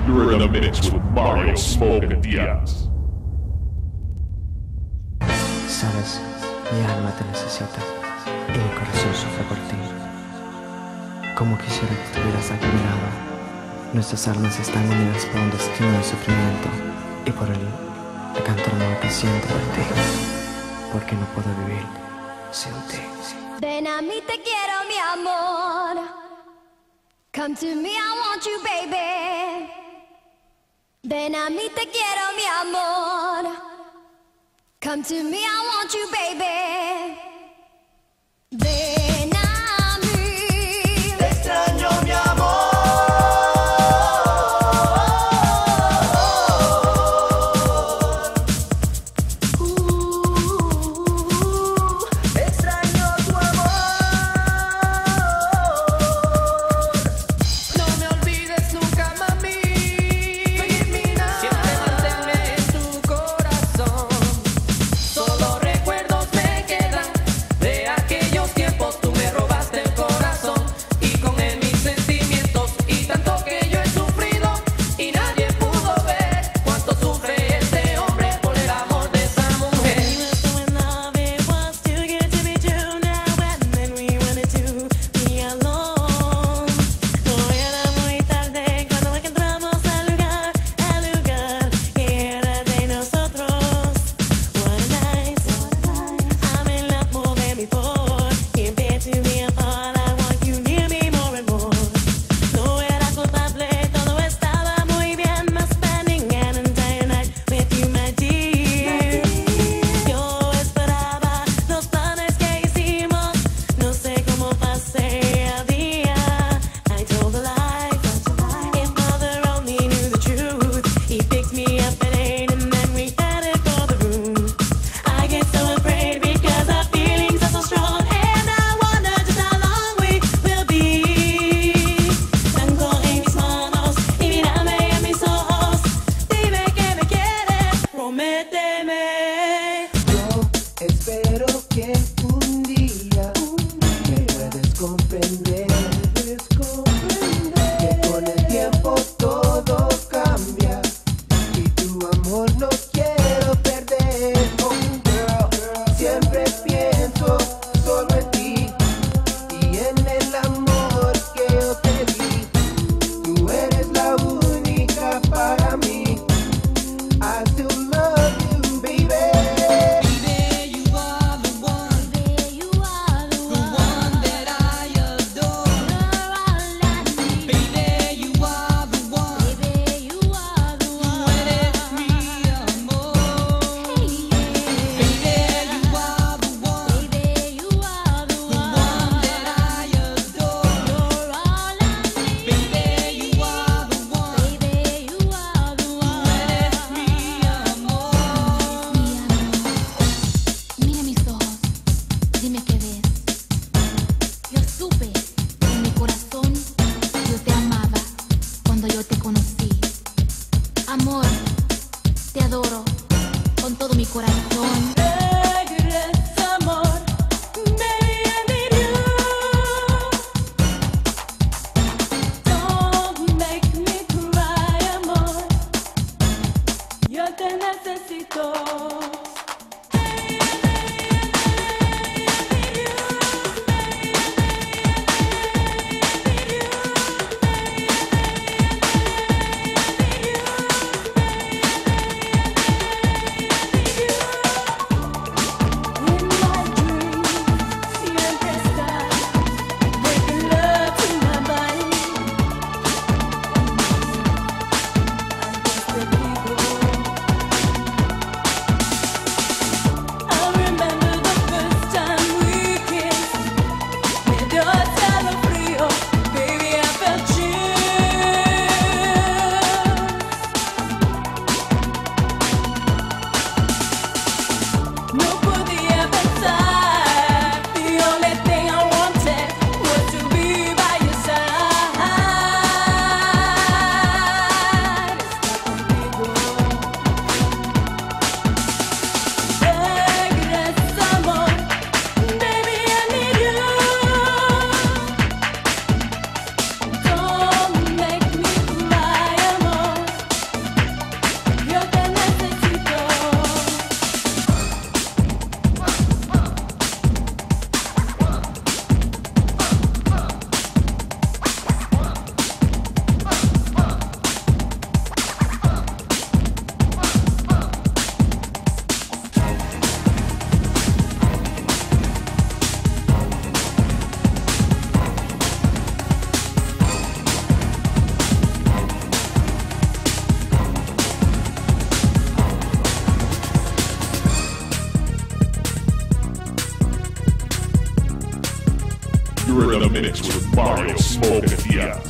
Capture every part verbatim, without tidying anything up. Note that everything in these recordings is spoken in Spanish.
You're in the mix with Mario Smoke and Diaz. Sabes, mi alma te necesita y mi corazón sufre por ti. Como quisiera que estuvieras aquí a mi lado. Nuestras almas están unidas por un destino de sufrimiento y por el, el canto amor que siento por ti. Porque no puedo vivir sin ti. Ven a mí, te quiero, mi amor. Come to me, I want you, baby. Ven a mí, te quiero, mi amor. Come to me, I want you, baby. Ven a mí. Te extraño, mi amor. Uh, extraño tu amor. No me olvides nunca, mami. Siempre manténme en tu corazón. Solo recuerdos me quedan. Mario Smoke and Diaz.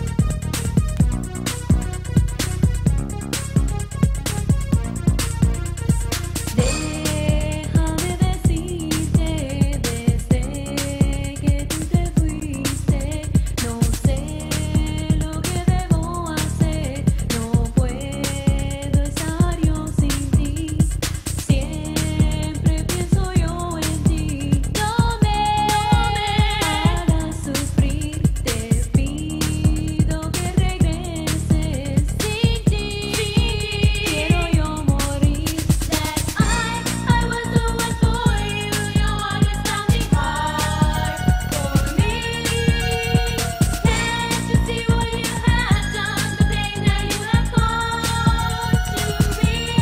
Déjame decirte desde que tú te fuiste, no sé lo que debo hacer, no puedo estar yo sin ti, siempre pienso yo en ti, no me hagas sufrir, te pido que regreses, sin ti quiero yo morir. I was the one for you, you always found me hard for me. Can't you see what you have done, the pain that you have caused to me?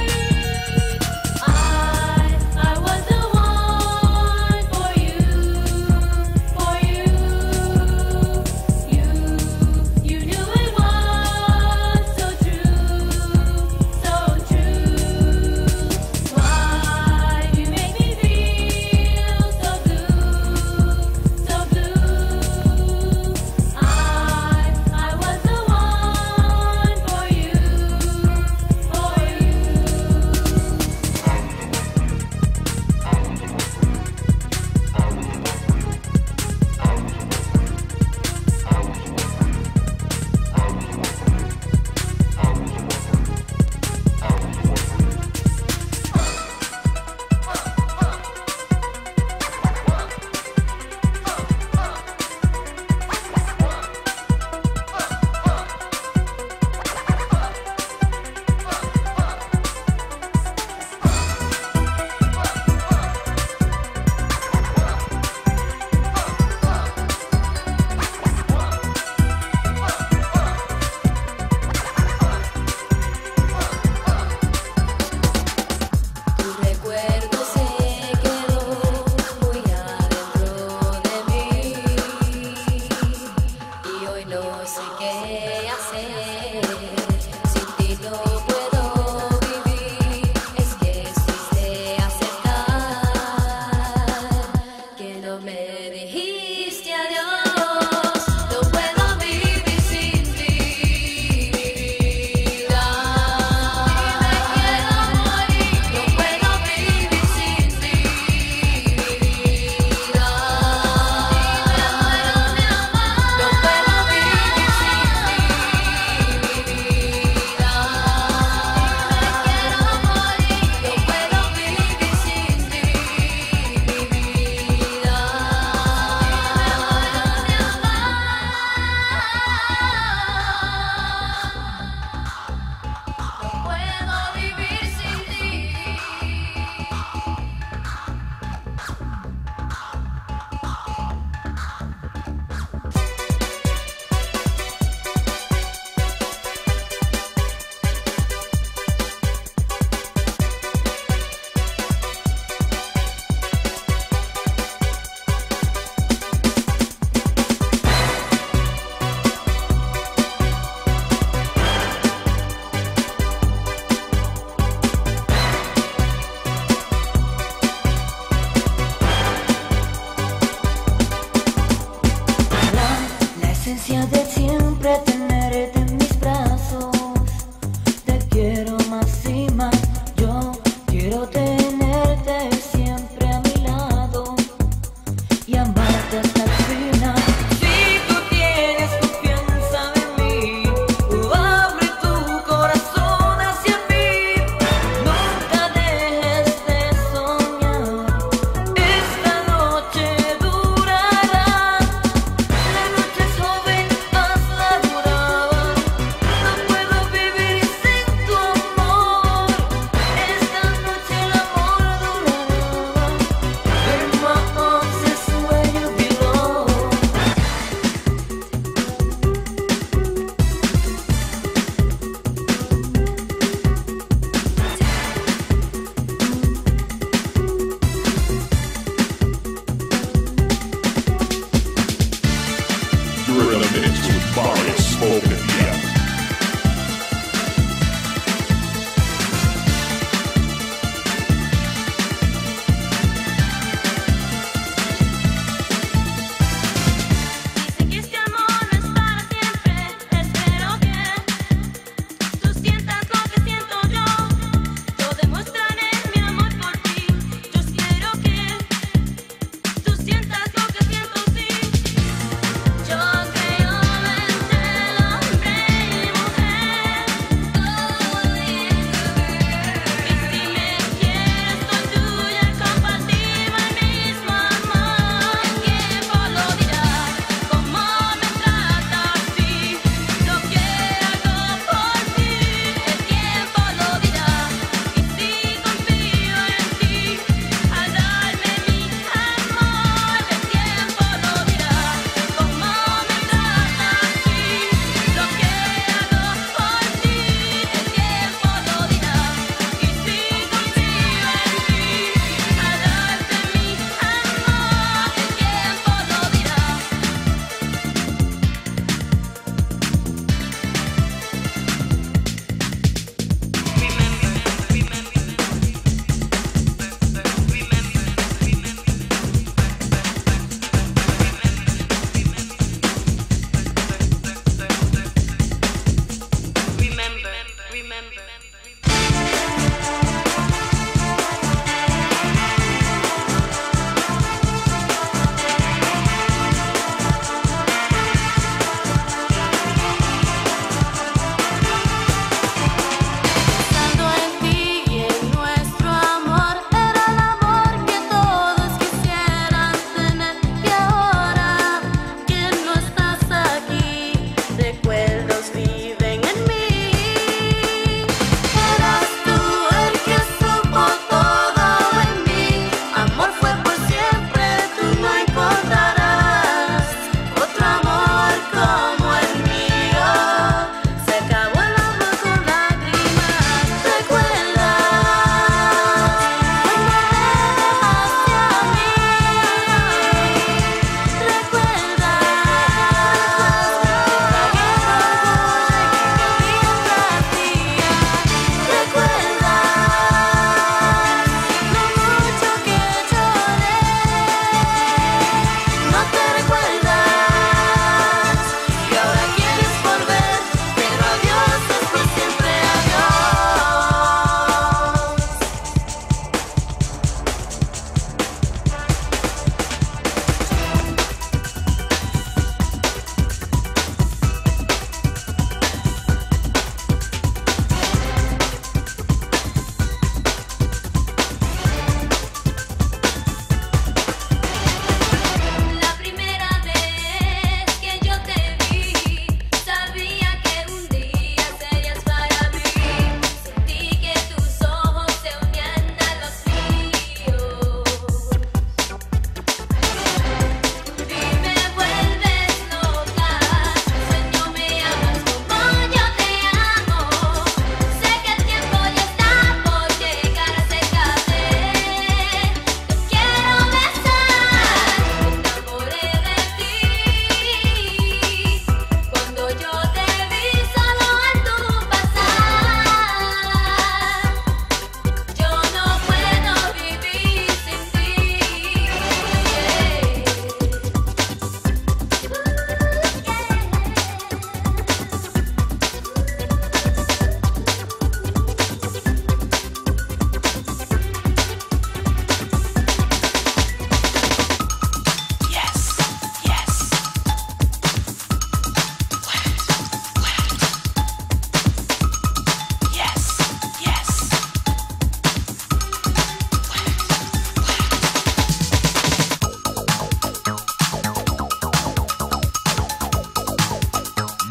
I, I was the one for you, for you. You, you knew it was so true, so true. Why you make me feel so blue, so blue? I, I was the one for you, for you. Tu recuerdo se quedó muy adentro de mí y hoy no sé qué hacer. Sin ti no puedo vivir. Es que es triste aceptar que no me dijiste adiós. No puedo vivir sin ti, mi vida. Y me quiero morir. No puedo vivir sin ti, mi vida. Y me muero de amar. No puedo vivir sin ti, mi vida. Y me quiero morir. No puedo vivir sin ti, mi vida. Y me muero de amar. No puedo vivir sin ti. La esencia de siempre tenerte en mis brazos. Te quiero más y más. Yo quiero tenerte siempre a mi lado y amarte hasta el final. Si tú tienes confianza en mí, abre tu corazón hacia mí. Nunca dejes de soñar. Esta noche durará. La noche es joven, hazla durar. No puedo vivir sin tu amor. Esta noche el amor durará. In my arms is where you belong. You're in a mix with Mario Smoke and Diaz. Dice que este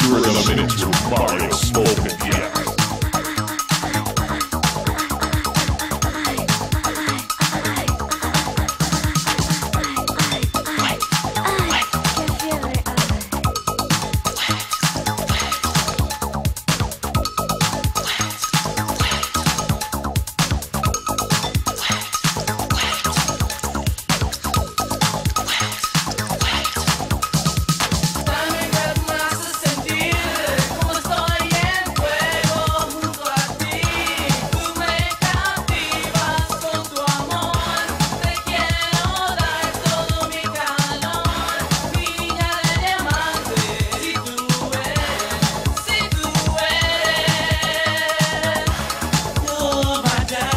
You're listening to Mario Smoke in the Air. Dame que me haces sentir como estoy en fuego junto a ti. Tú me cautivas con tu amor. Te quiero dar todo mi calor. Niña de diamante, si tú eres, si tú eres, no vaya.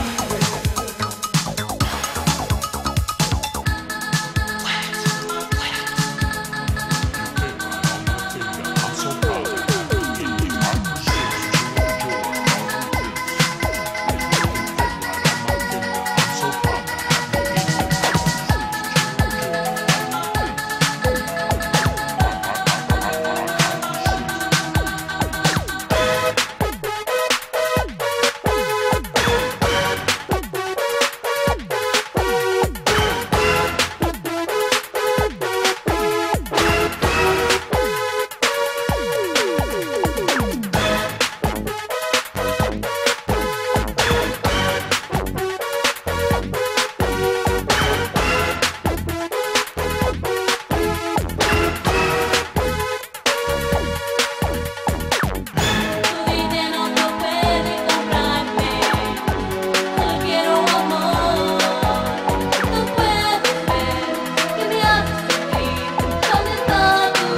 Tu dinero no puede comprarme. No quiero amor. No puedes ver que me haces sufrir. ¿Dónde está tu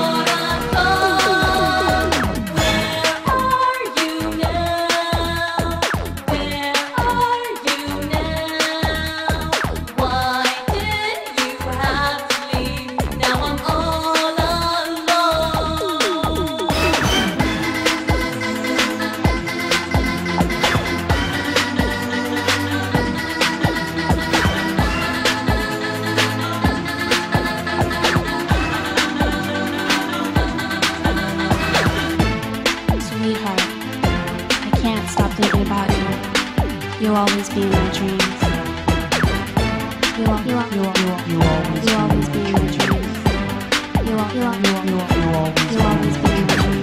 corazón? Where are you now? Where are you now? Why did you have to leave? Now I'm all alone. Sweetheart, I can't stop thinking about you. You'll always be in my dreams. You'll, you'll, you'll, you'll, you'll always, you'll always be in my dreams. You'll, you'll, you'll, you'll, you'll always, you'll always be in my dreams.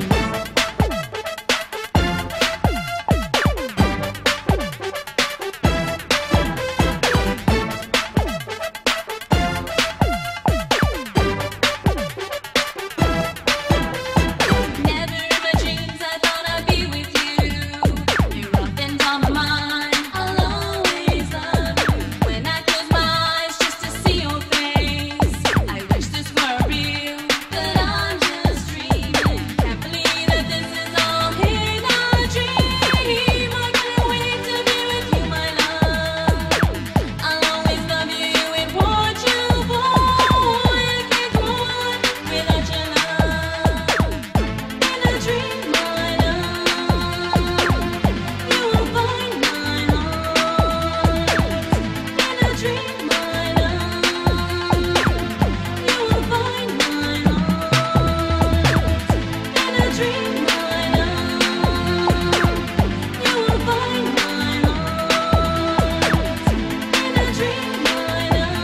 Never in my dreams I thought I'd be with you. You're often on my mind. I'll always love you. When I close my eyes just to see your face, I wish this were real, but I'm just dreaming. Can't believe that this is all in a dream. I can't wait to be with you, my love. I'll always love you and want you, boy. I can't go on without your love. In a dream, my love, you will find my heart. In a dream, my love, you will find my heart. In a dream, my love, you will find my heart. In a dream, my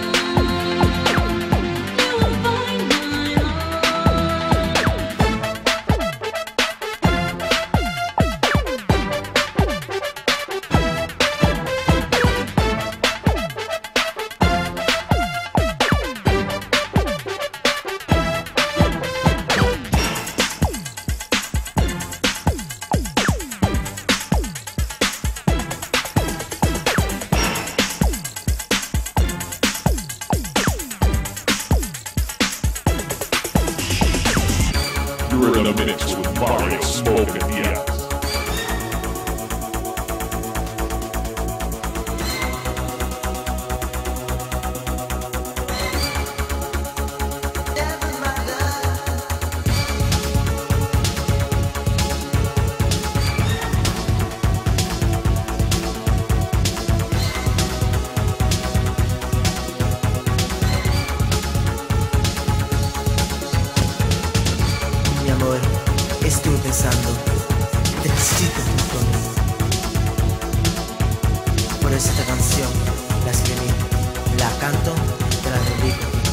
You're in a minute with Mario Smoke in the Air. Mi amor, Estuve pensando, te necesito junto a mí. Por eso esta canción la escribí, la canto, te la dedico a ti.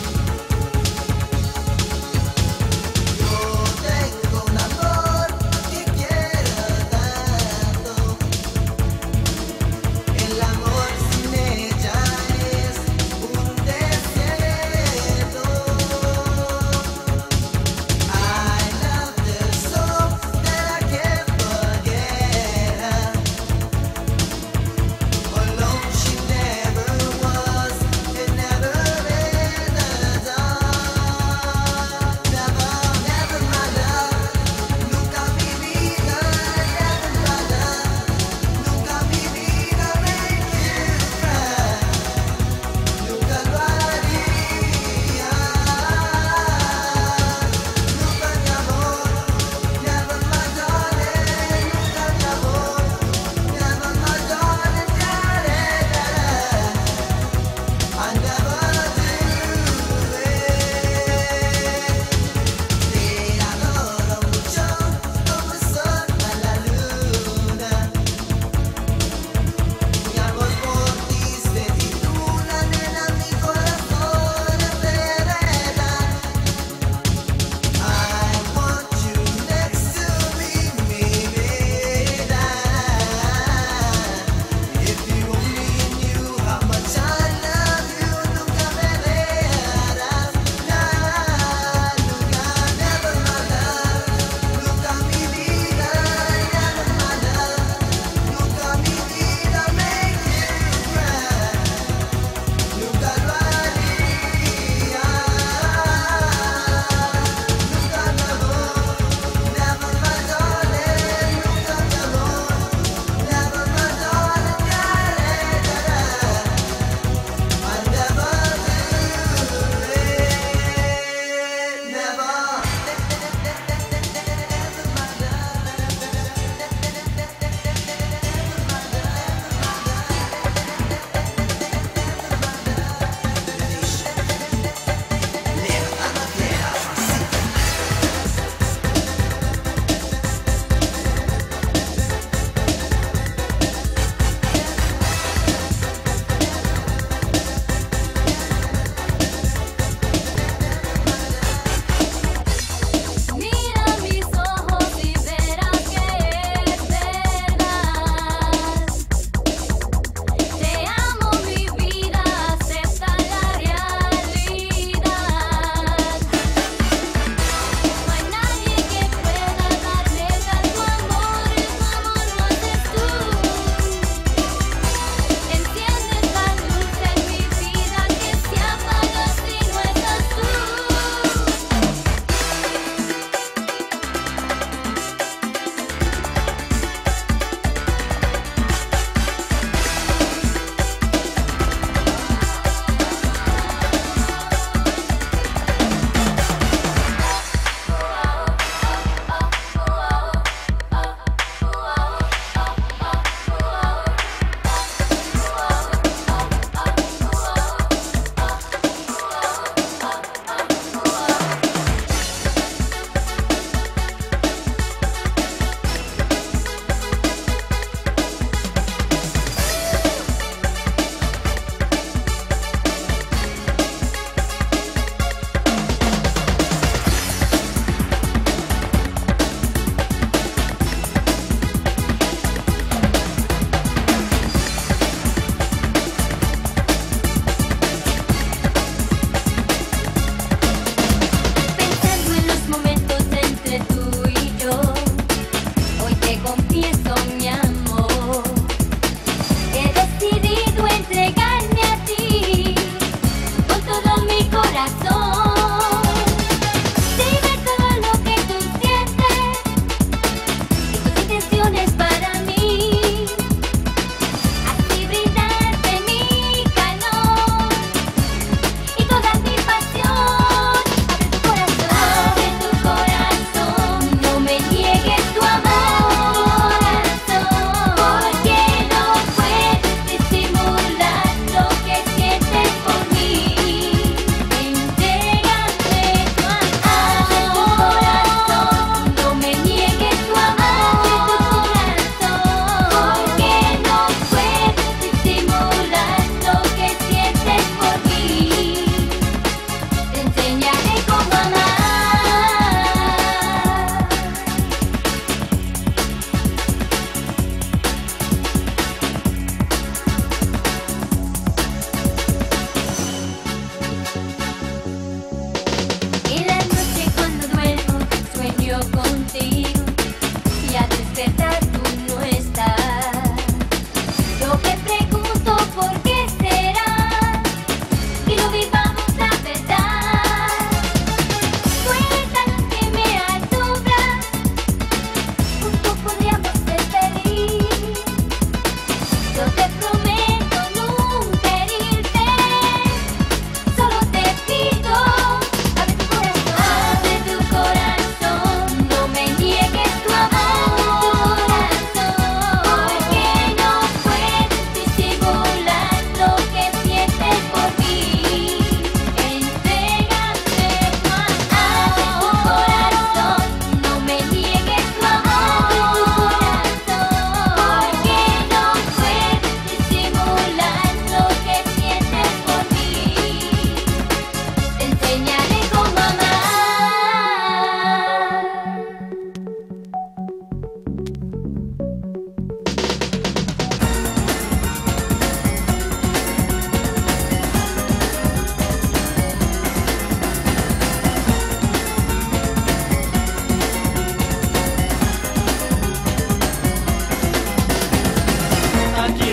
Alone she never was, and never been.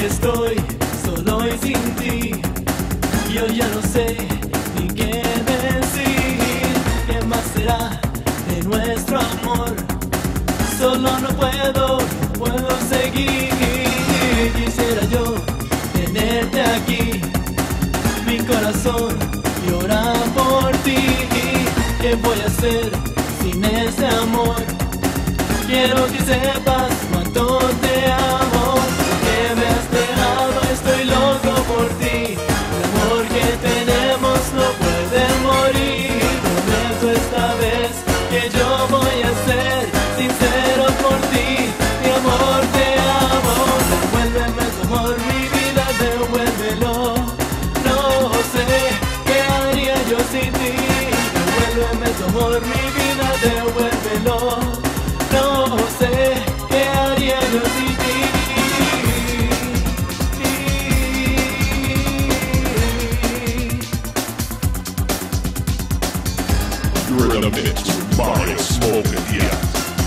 estoy solo y sin ti. Yo ya no sé ni qué decir. ¿Qué más será de nuestro amor? Solo no puedo, no puedo seguir. Quisiera yo tenerte aquí. Mi corazón llora por ti. ¿Qué voy a hacer sin ese amor? Quiero que sepas cuánto te amo. Que me has dejado, estoy loco por ti. El amor que tenemos no puede morir. Prometo esta vez que yo voy a ser sincero por ti. Mi amor, te amo. Devuélveme tu amor, mi vida, devuélvelo. No sé qué haría yo sin ti. Devuélveme tu amor, mi vida, devuélvelo. No sé qué haría yo sin ti. You're in the mix with Mario Smoke and the Act.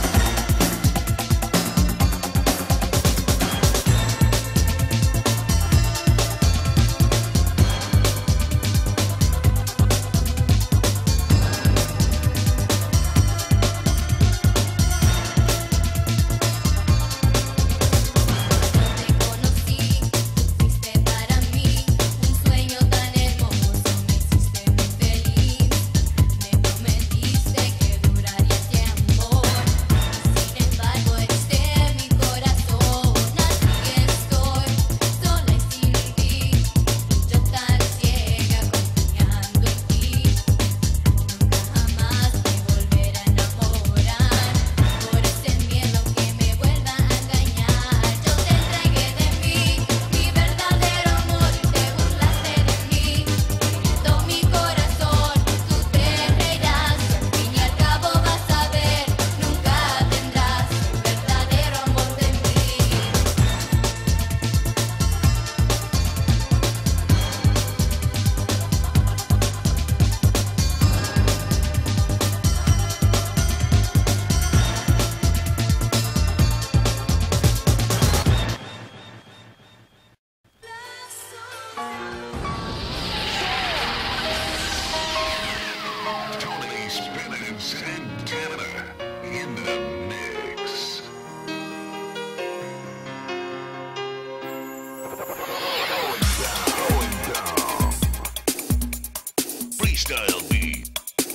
Freestyle beat.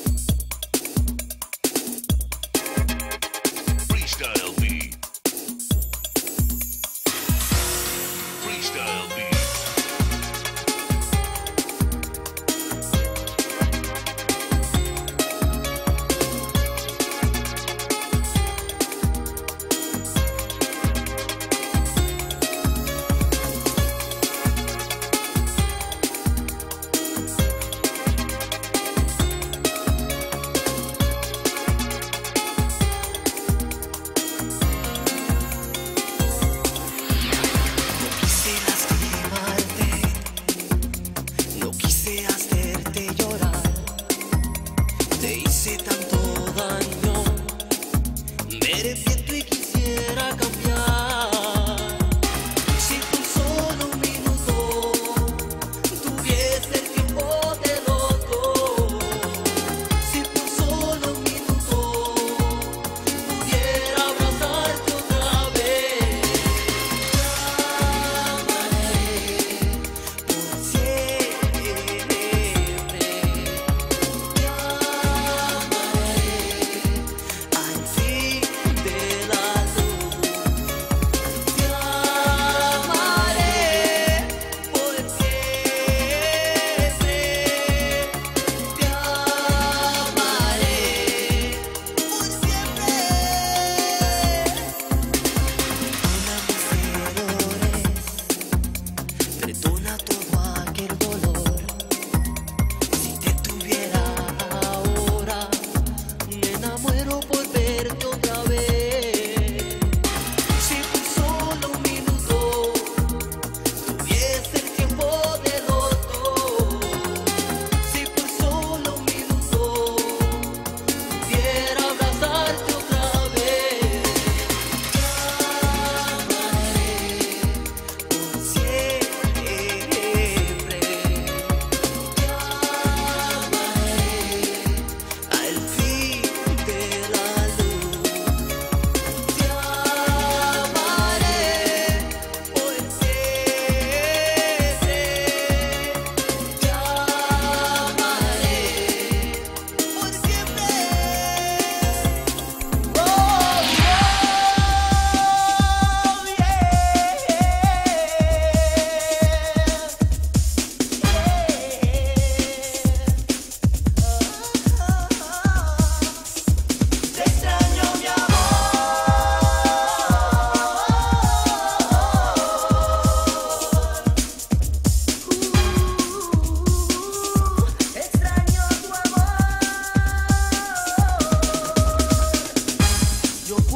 Freestyle beat. Freestyle beat. Al fin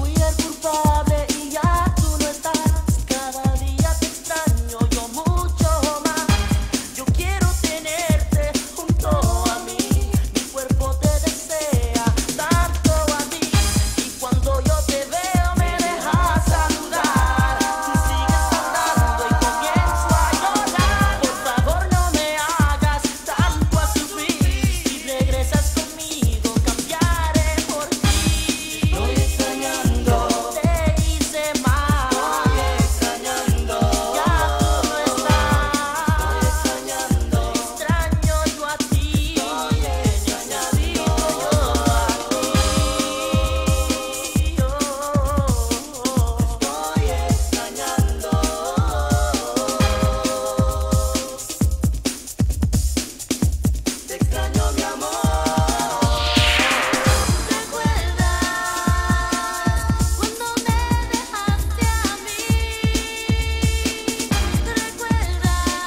fui el culpable y ya tú no estás. Cada día te extraño yo mucho más. Yo quiero tenerte junto a mí. Mi cuerpo te desea tanto a ti. Y cuando yo te veo me dejas saludar. Tú sigues andando y comienzo a llorar. Por favor no me hagas tanto a sufrir. Si regresas conmigo cambiaré por ti. Estoy extrañando, te hice mal. Estoy extrañando, ya tú no estás. Estoy extrañando, extraño yo a ti. Necesito yo a ti. Estoy extrañando. Te extraño mi amor. ¿Recuerdas cuando me dejaste a mí? ¿Recuerdas?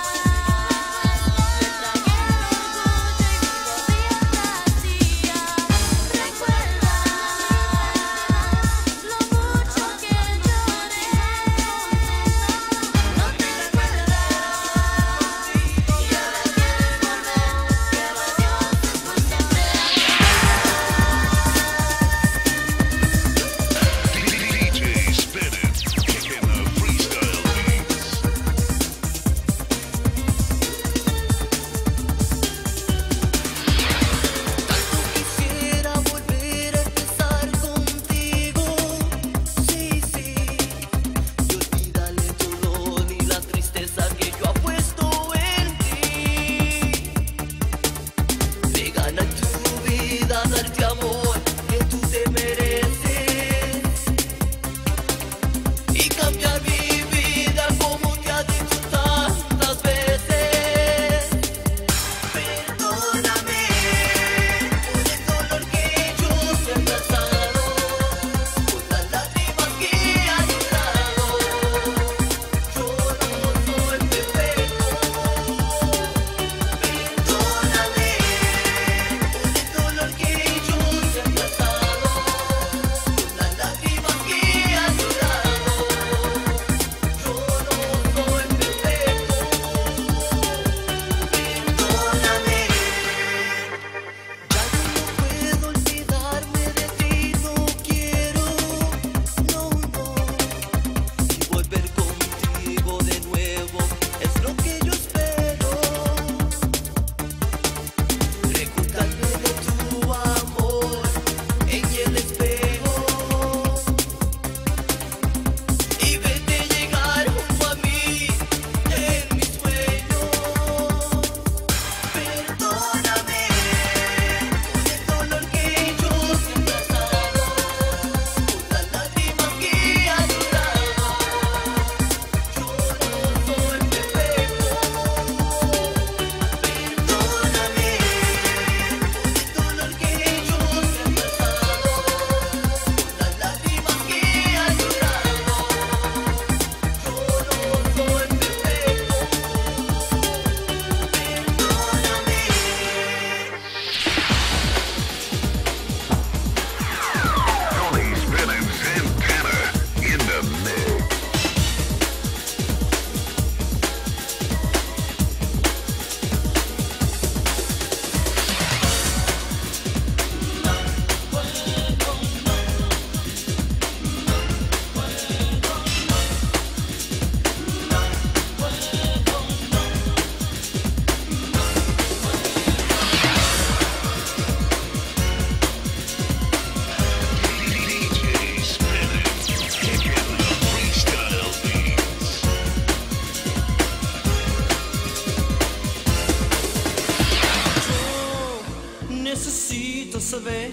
Necesito saber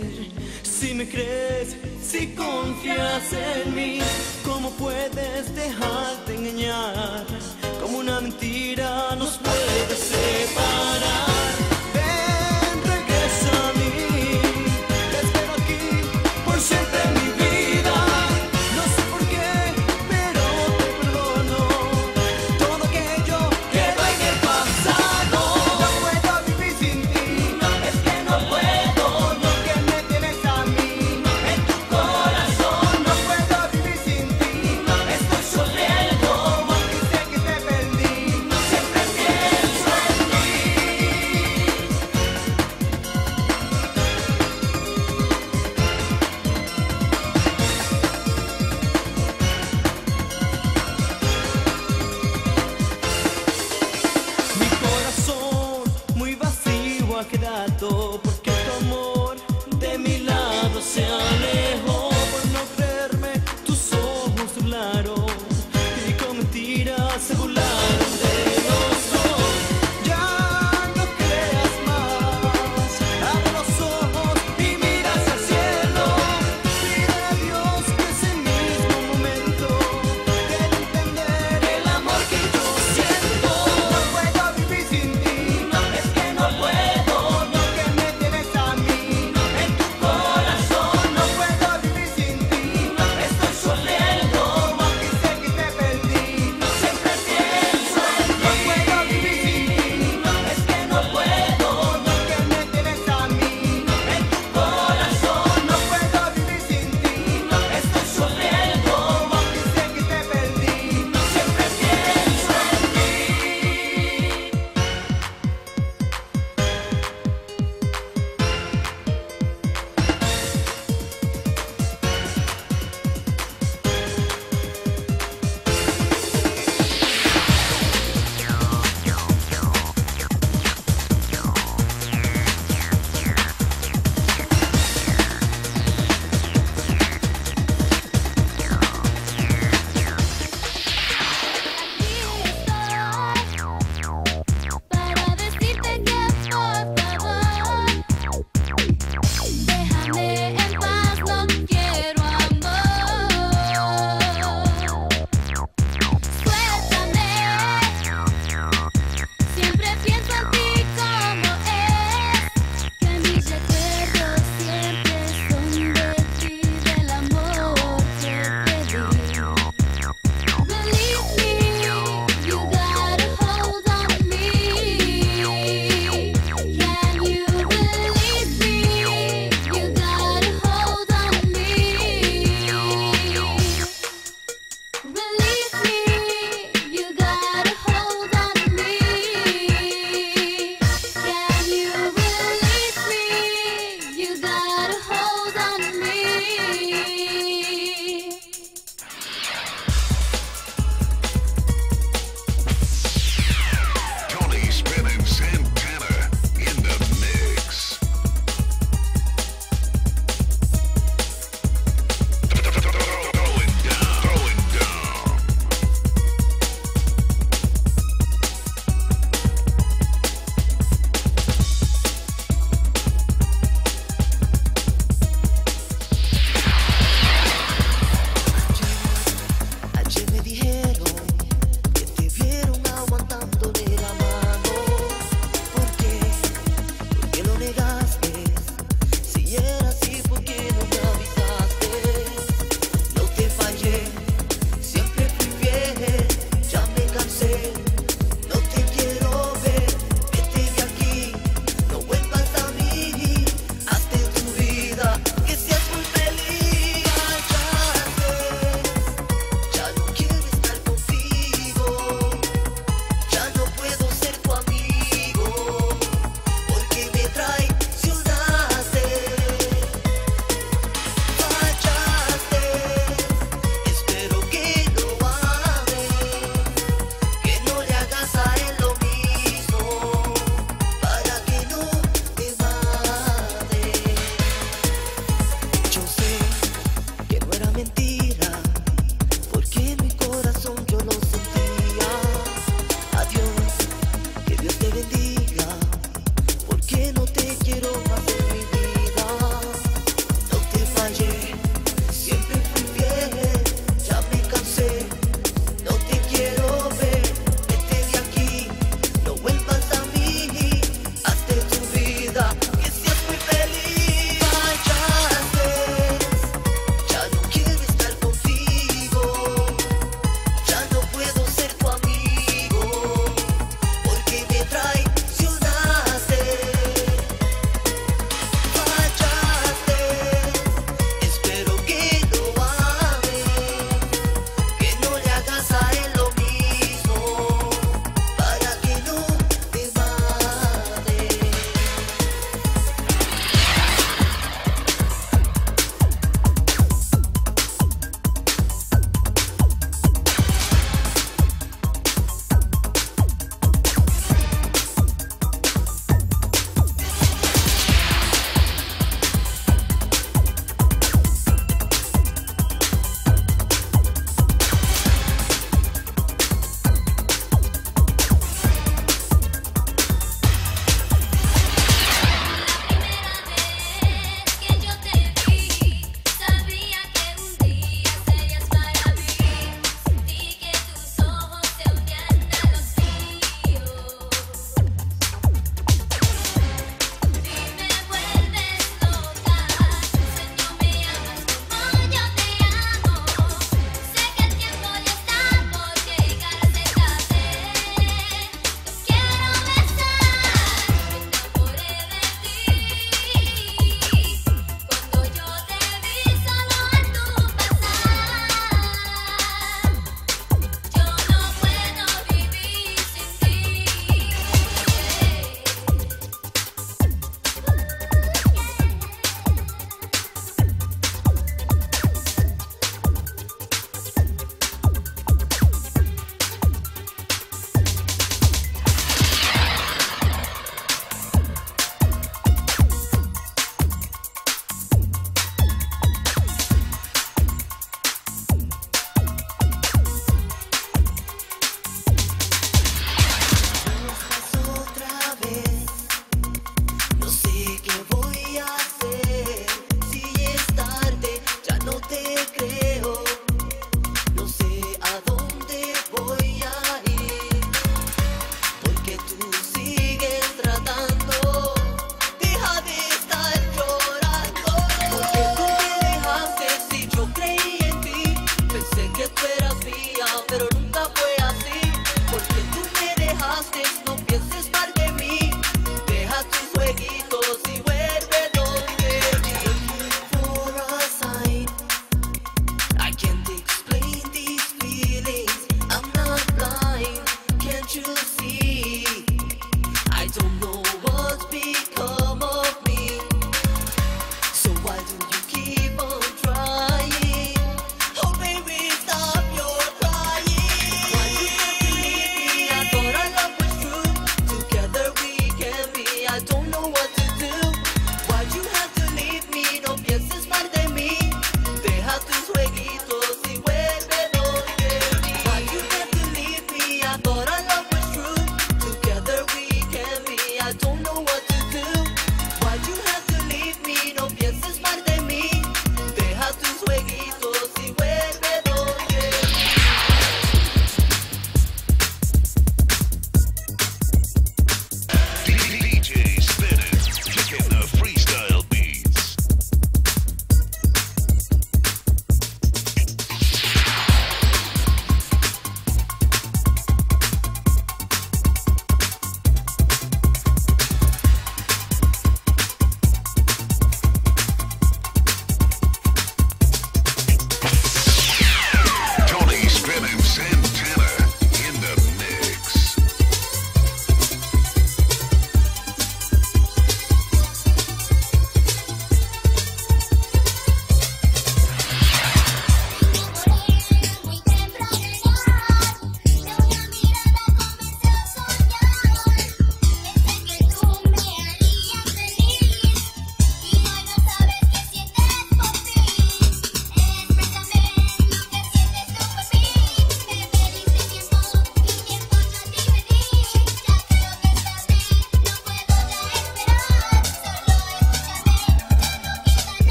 si me crees, si confías en mí. ¿Cómo puedes dejarte engañar? Como una mentira nos puede separar. Ven, regresa a mí. Te espero aquí por siempre en mi vida. No sé por qué, pero te perdono. Todo aquello quedó en el pasado. No puedo vivir sin ti. Es que no puedo, lo que me tienes a mí. En tu corazón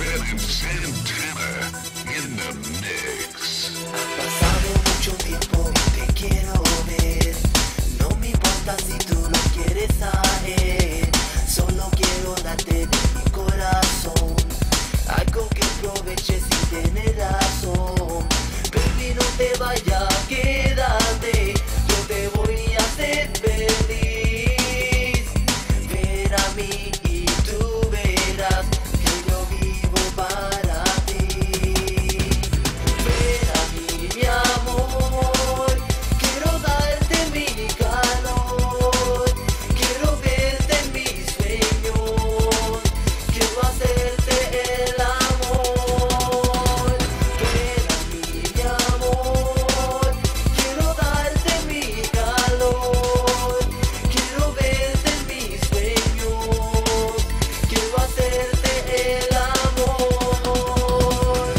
Spin and Santana in the mix. Ha pasado mucho tiempo y te quiero ver. No me importa si tú lo quieres saber. Solo quiero darte de mi corazón algo que aproveches y tienes razón. Baby, no te vayas, quédate. Yo te voy a hacer feliz. Ven a mí y tú verás que yo vivo para ti. Ven a mí, mi amor. Quiero darte mi calor. Quiero verte en mis sueños. Quiero hacerte el amor. Ven a mí, mi amor. Quiero darte mi calor. Quiero verte en mis sueños. Quiero hacerte el amor.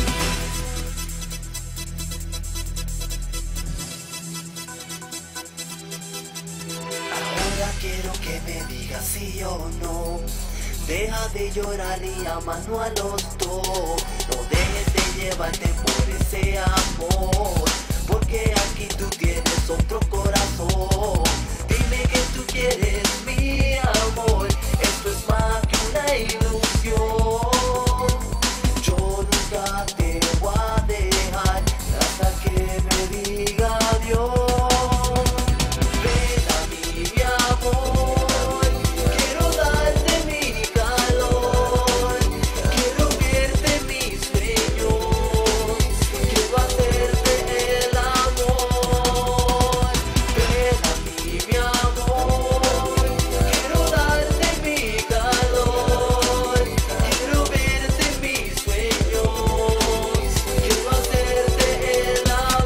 Ahora quiero que me digas sí o no. Deja de llorar y amarnos a los dos. No dejes de llevarte por ese amor, porque aquí tú tienes otro corazón. Dime que tú quieres mi amor. Esto es más que una ilusión. Yo nunca te voy a dejar hasta que me diga adiós. Ven a mí, mi amor. Quiero darte mi calor. Quiero verte en mis sueños. Quiero hacerte el amor. Ven a mí, mi amor. Quiero darte mi calor. Quiero verte en mis sueños. Quiero hacerte el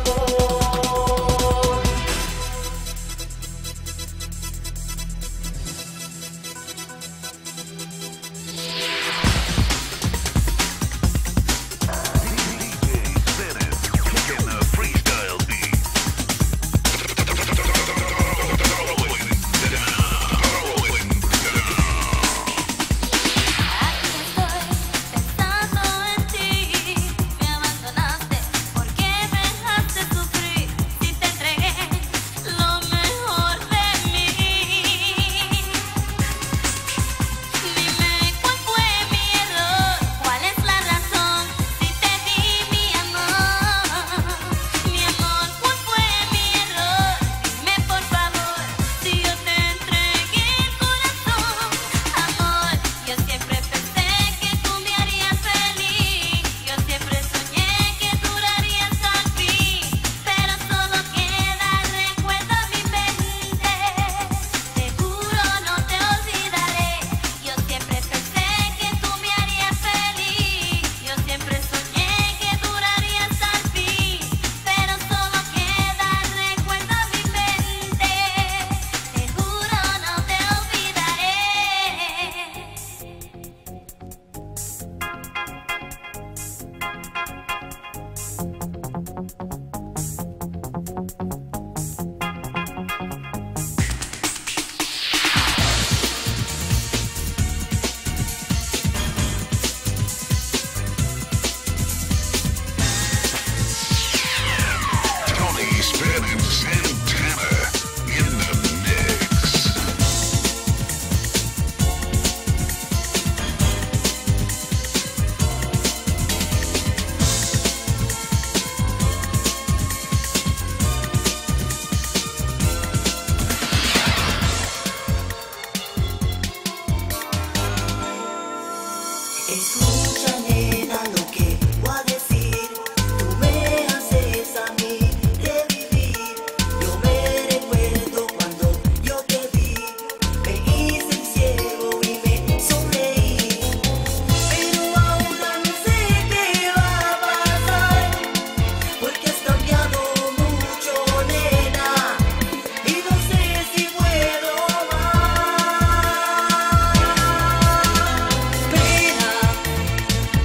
amor. Kicking the freestyle beat. Aquí estoy pensando en ti. Me abandonaste porque me dejaste sufrir. Si te entregué lo mejor de mí. Dime cuál fue mi error, cuál es la razón. Si te di mi amor, mi amor, cuál fue mi error. Dime por favor, si yo te entregué el corazón. Amor, yo siempre pensé que tú me harías feliz. Yo siempre soñé que durarías al fin. Pero solo queda el recuerdo en mi mente. Te juro no te olvidaré. Yo siempre pensé que tú me harías feliz. Yo siempre soñé que durarías al fin. Pero solo queda el recuerdo en mi mente. Te juro no te olvidaré. Tony Spin and Santana in the mix. Escucha, nena, lo que voy a decir. Tú me haces a mí revivir. Yo me recuerdo cuando yo te vi. Me hice el ciego y me sonreí. Pero ahora no sé qué va a pasar, porque has cambiado mucho, nena. Y no sé si puedo más. Espera,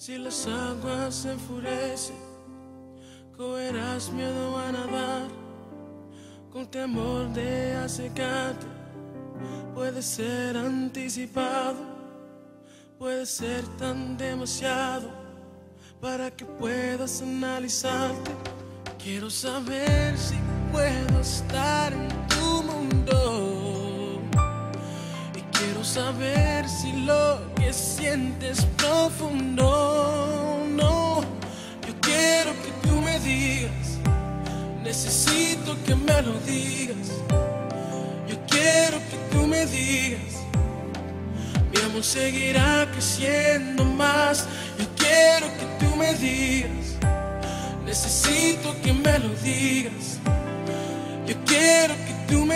Si las aguas se enfurecen, cogerás miedo a nadar, con temor de acercarte. Puede ser anticipado, puede ser tan demasiado para que puedas analizarte. Quiero saber si puedo estar en tu mundo, y quiero saber si lo que sientes es profundo. No, yo quiero que tú me digas, necesito que me lo digas. Yo quiero que tú me digas, mi amor seguirá creciendo más. Yo quiero que tú me digas, necesito que me lo digas. Yo quiero que tú me